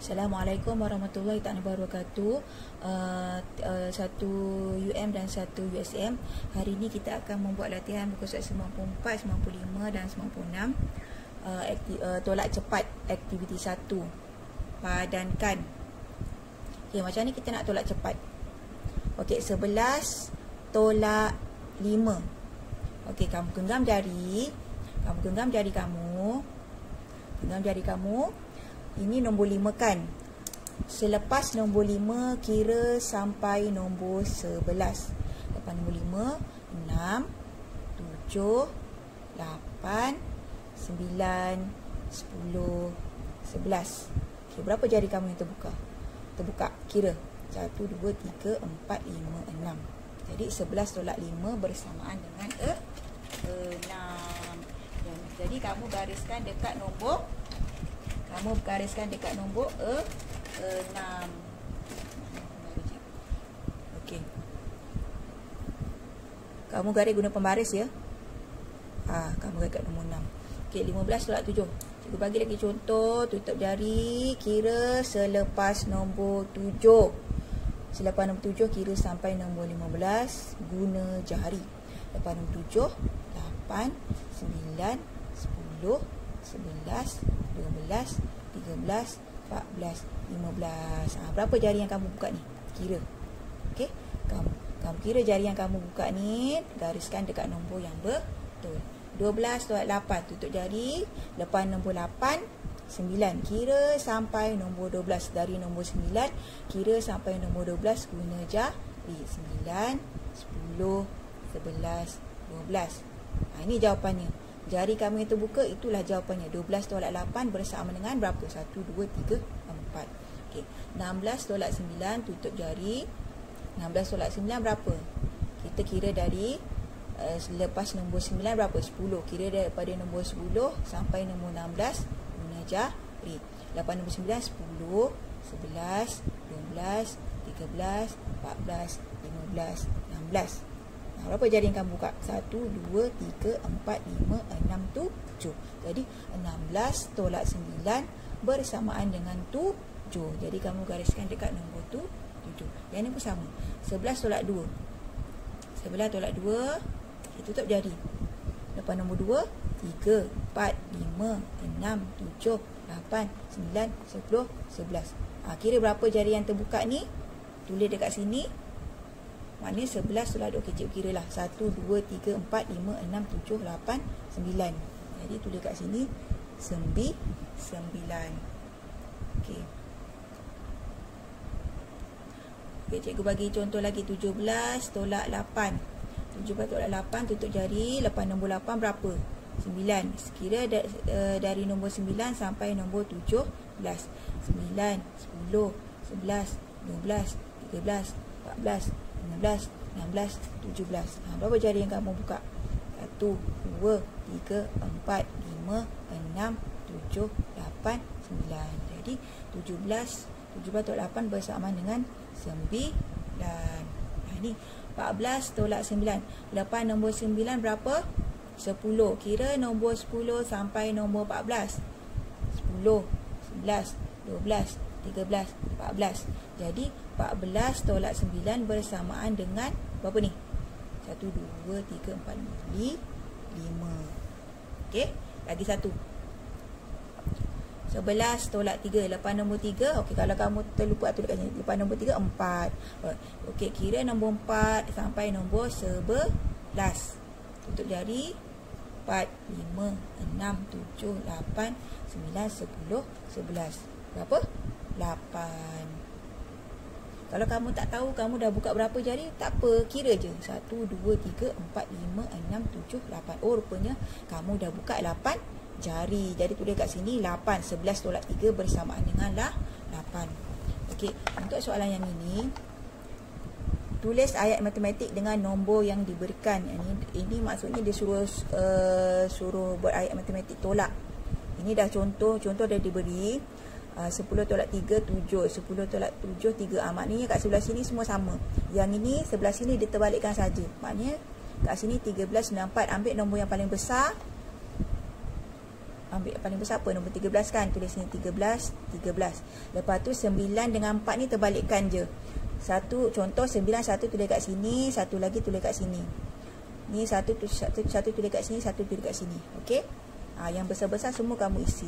Assalamualaikum warahmatullahi wabarakatuh. Satu UM dan satu USM. Hari ini kita akan membuat latihan muka surat 94, 95 dan 96. Tolak cepat aktiviti 1. Padankan. Okey, macam ni kita nak tolak cepat. Okey, 11 tolak 5. Okey, kamu genggam jari. Genggam jari kamu. Ini nombor 5 kan. Selepas nombor 5 kira sampai nombor 11. Lepas nombor 5, 6, 7, 8, 9, 10, 11. Okay, berapa jari kamu yang terbuka? Terbuka, kira 1, 2, 3, 4, 5, 6. Jadi 11 tolak 5 bersamaan dengan 6. Jadi kamu gariskan dekat nombor 6. Okey. Kamu garis guna pembaris ya. Kamu garis kat nombor 6. Okey, 15 tolak 7. Cikgu bagi lagi contoh, tutup jari, kira selepas nombor 7. Selepas nombor 7 kira sampai nombor 15 guna jari. Lepas nombor 7, 8, 9, 10, 11, 12, 13, 14, 15. Berapa jari yang kamu buka ni? Kira. Okey. Kamu kira jari yang kamu buka ni, gariskan dekat nombor yang betul. 12 tolak 8, tutup jari. Lepas nombor 8, 9. Kira sampai nombor 12. Dari nombor 9, kira sampai nombor 12 guna jari. 9, 10, 11, 12. Ini jawapannya. Jari kamu yang terbuka, itulah jawapannya. 12 tolak 8 bersama dengan berapa? 1, 2, 3, 4. Okey. 16 tolak 9, tutup jari. 16 tolak 9 berapa? Kita kira dari lepas nombor 9 berapa? 10. Kira daripada nombor 10 sampai nombor 16 guna jari. Lepas nombor 9, 10, 11, 12, 13, 14, 15, 16. Berapa jari yang kamu buka? 1, 2, 3, 4, 5, 6, 7. Jadi 16 tolak 9 bersamaan dengan 7. Jadi kamu gariskan dekat nombor 7. Yang ini pun sama. 11 tolak 2. 11 tolak 2. Kita tutup jari. Lepas nombor 2, 3, 4, 5, 6, 7, 8, 9, 10, 11. Kira berapa jari yang terbuka ni? Tulis dekat sini. Maknanya 11 tolak 2. Okey, cikgu kira lah. 1, 2, 3, 4, 5, 6, 7, 8, 9. Jadi tulis kat sini 9. Okey. Okey, cikgu bagi contoh lagi. 17 tolak 8. 17 tolak 8, tutup jari. Lepas nombor 8 berapa? 9. Kira dari nombor 9 sampai nombor 17. 9, 10, 11, 12, 13, 14, 15, 16, 17. Berapa jari yang kamu buka? 1, 2, 3, 4, 5, 6, 7, 8, 9. Jadi 17 tolak 8 bersamaan dengan 9. Ini 14 tolak 9. Lepas nombor 9 berapa? 10. Kira nombor 10 sampai nombor 14. 10, 11, 12, 13, 14. Jadi 14 tolak 9 bersamaan dengan berapa ni? 1, 2, 3, 4, 5. Okey, lagi satu. 11 tolak 3. Lepas nombor 3, okey, kalau kamu terlupa tulis kat sini. Lepas nombor 3, 4. Okey, kira nombor 4 sampai nombor 11. Tutup jari. 4, 5, 6, 7, 8, 9, 10, 11. Berapa? 8. Kalau kamu tak tahu kamu dah buka berapa jari, tak apa, kira je. 1, 2, 3, 4, 5, 6, 7, 8. Rupanya kamu dah buka 8 jari. Jadi tulis kat sini 8. 11 tolak 3 bersamaan dengan 8. Okey, untuk soalan yang ini, tulis ayat matematik dengan nombor yang diberikan. Ini maksudnya dia suruh buat ayat matematik tolak. Ini dah contoh dah diberi. 10 tolak 3, 7. 10 tolak 7, 3. Maknanya kat sebelah sini semua sama. Yang ini, sebelah sini dia terbalikkan saja. Maknanya kat sini 13, 94. Ambil nombor yang paling besar. ambil paling besar apa? Nombor 13 kan. Tulis sini 13, 13. Lepas tu 9 dengan 4 ni terbalikkan je. Satu contoh 9 satu tulis kat sini, satu lagi tulis kat sini. Ni satu tulis kat sini, satu tulis kat sini. Okey? Yang besar-besar semua kamu isi.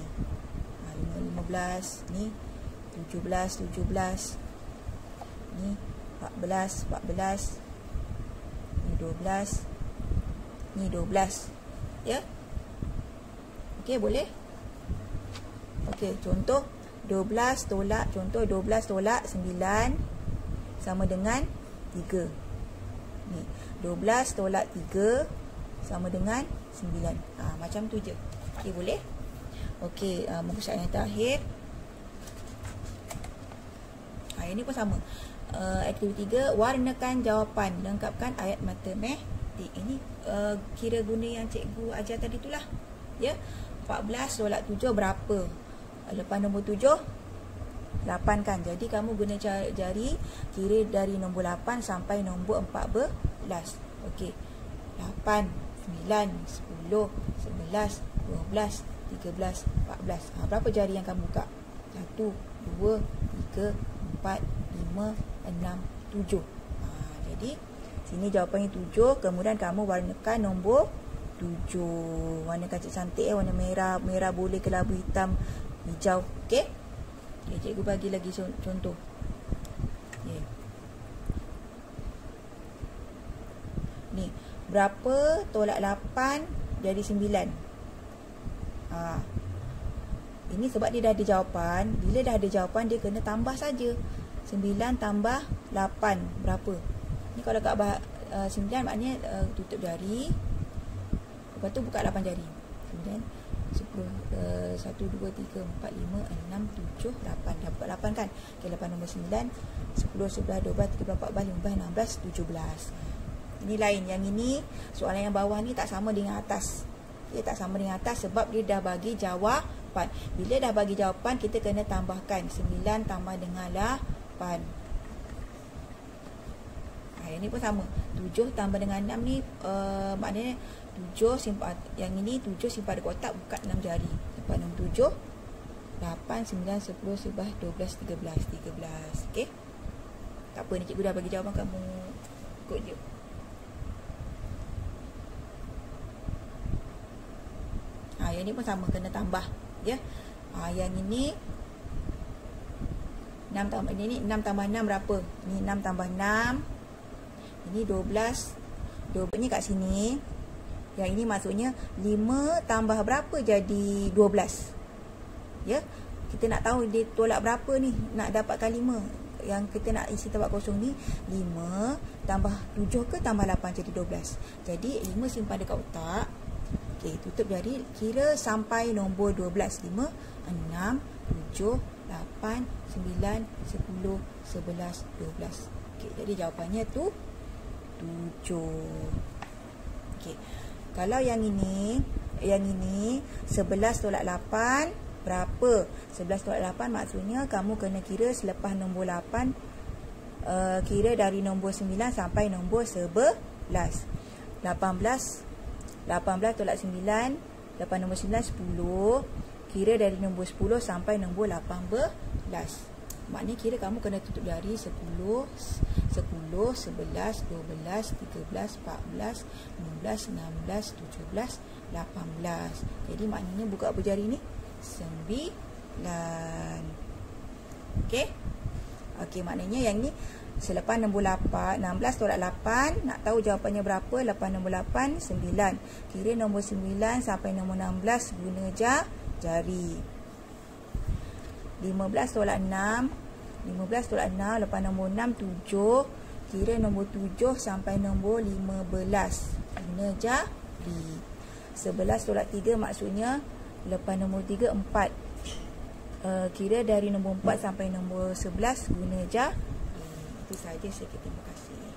15, ni 17, 17. Ni 14, 14. Ni 12. Ni 12. Ya? Okey, boleh? Okey, contoh 12 tolak, contoh 12 tolak 9 sama dengan 3. Ni, 12 tolak 3 sama dengan 9. Macam tu je. Okey, boleh? Okey, muka soalan yang terakhir. Ini pun sama. Aktiviti 3, warnakan jawapan, lengkapkan ayat matematik. Ini kira guna yang cikgu ajar tadi itulah. Ya. 14 tolak 7 berapa? Lepas nombor 7 8 kan. Jadi kamu guna jari kira dari nombor 8 sampai nombor 14. Okey. 8, 9, 10, 11, 12, 13, 14. Berapa jari yang kamu buka? 1, 2, 3, 4, 5, 6, 7. Jadi sini jawapannya 7. Kemudian kamu warnakan nombor 7. Warna cantik-cantik warna merah. Merah boleh kelabu hitam, hijau. Okey. Okay, cikgu bagi lagi contoh. Okay. Ni, berapa tolak 8 jadi 9? Ini sebab dia dah ada jawapan. Bila dah ada jawapan, dia kena tambah saja. 9 tambah 8 berapa? Ni kalau kat 9 maknanya tutup jari. Lepas tu buka 8 jari. 9, 10, 1, 2, 3, 4, 5, 6, 7, 8. Dapat 8 kan? Okay, 8 nombor 9, 10, 11, 12, 13, 14, 15, 16, 17. Ini lain. Yang ini, soalan yang bawah ni tak sama dengan atas. Dia tak sama dengan atas sebab dia dah bagi jawapan. Bila dah bagi jawapan, kita kena tambahkan 9 tambah dengan 8. Yang ni pun sama. 7 tambah dengan 6 ni maknanya 7 simpan, yang ini 7 simpan di kotak, buka 6 jari. Dapat nombor 7, 8, 9, 10, 11, 12, 13, 13. Okey. Tak apa, ni cikgu dah bagi jawapan, kamu ikut je. Yang ni pun sama, kena tambah, ya. Yang ini 6 tambah ini 6 tambah 6 berapa? Ni 6 tambah 6. Ini 12. 12 ni kat sini. Yang ini maksudnya 5 tambah berapa jadi 12. Ya. Kita nak tahu dia tolak berapa ni, nak dapatkan 5. Yang kita nak isi tempat kosong ni 5 tambah 7 ke tambah 8 jadi 12. Jadi 5 simpan dekat otak. Okey, tutup jari, kira sampai nombor 12. 5, 6, 7, 8, 9, 10, 11, 12. Okey, jadi jawapannya tu 7. Okey. Kalau yang ini 11 tolak 8 berapa? 11 tolak 8 maksudnya kamu kena kira selepas nombor 8, kira dari nombor 9 sampai nombor 11. 18 tolak 9, lepas nombor 9 10, kira dari nombor 10 sampai nombor 18. Maknanya kira kamu kena tutup jari 10, 11, 12, 13, 14, 15, 16, 17, 18. Jadi maknanya buka apa jari ni? 9. Okey. Okey, maknanya yang ni selepas nombor 8, 16 tolak 8, nak tahu jawapannya berapa? Lepas nombor 8, 9. Kira nombor 9 sampai nombor 16 guna jari. 15 tolak 6, 15 tolak 6, lepas nombor 6, 7. Kira nombor 7 sampai nombor 15 guna jari. 11 tolak 3 maksudnya lepas nombor 3, 4. Kira dari nombor 4 sampai nombor 11 guna jari. Itu sahaja, sedikit terima kasih.